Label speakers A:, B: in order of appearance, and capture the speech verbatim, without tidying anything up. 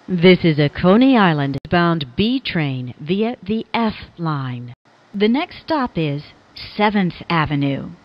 A: This is a Coney Island-bound B train via the F line. The next stop is seventh Avenue.